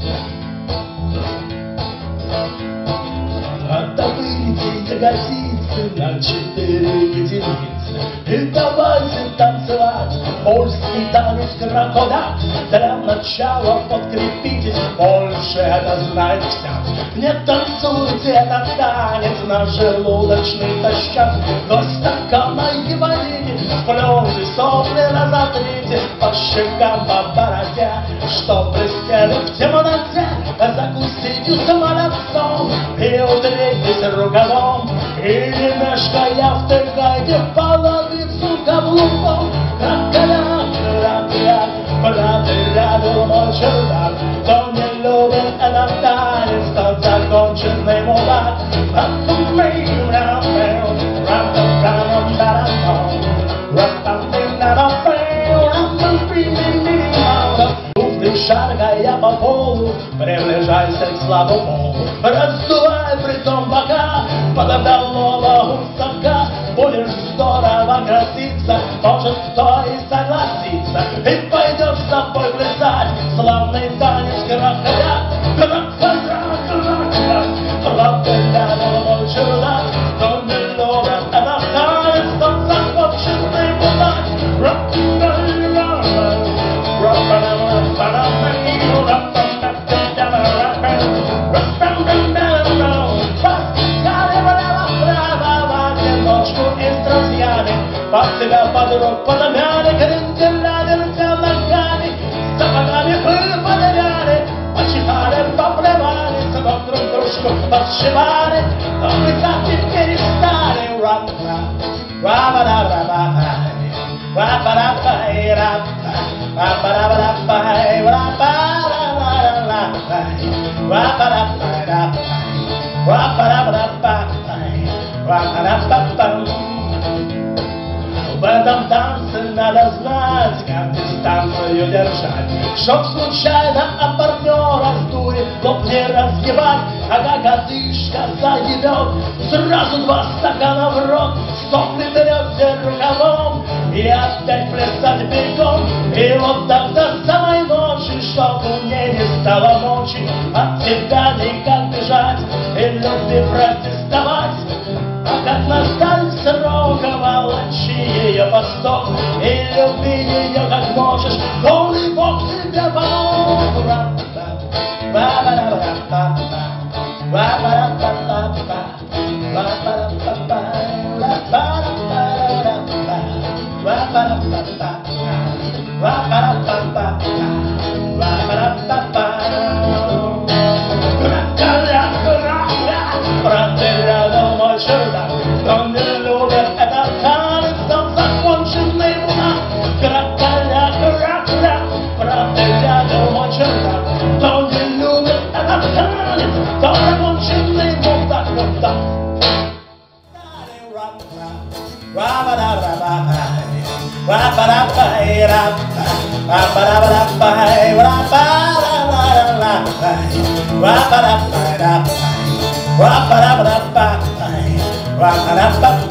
Отдавайте ягодицы на 4 единицы и давайте танцевать польский танец крокодак. Для начала подкрепитесь, больше это знает вся. Не танцуйте этот танец на желудочный тощак. До стакана и водите, сплюньте, сопли разотрите, по щекам, по бороде, что блестели в темноте. Закусите самолетом и утритесь рукавом, и не мешкая втыкайте в половицу каблуком. Крак-крак, крак-крак, брат и рядом мой чердак. Кто не любит этот танец, тот законченный мудак. Шаркая по полу, приближайся к слабому полу, раздувай притом бока, подобного гусака. Будешь здорово краситься, может кто и согласится, и пойдешь с тобой плясать славный танец крокодак. Крокодак, крокодак, крокодак, мой чудак. Кто не любит этот танец, тот законченный мудак. Под себя подруг подомяли, кренделяли, ртя ногами, сапогами пыль подыряли, почихали, поплевали, сапог друг дружку подшивали, но писать и перестали. В этом танце надо знать, как дистанцию держать, чтоб случайно от партнера с дури лоб не разгибать. А как одышка заебет, сразу 2 стакана в рот, сопли трёте рукавом и опять плясать бегом. И вот так до самой ночи, чтоб мне не стало мочи от тебя никак бежать и любви протестовать. А как настанет срок, волочи ее по стол и люби ее как можешь, голый Бог тебе помог. Кто не любит этот танец, тот законченный мудак. Кракаля, кракаля, правда рядом мой чердак. Кто не любит этот танец, тот законченный мудак. Wa-ba-da-ba-da-ba.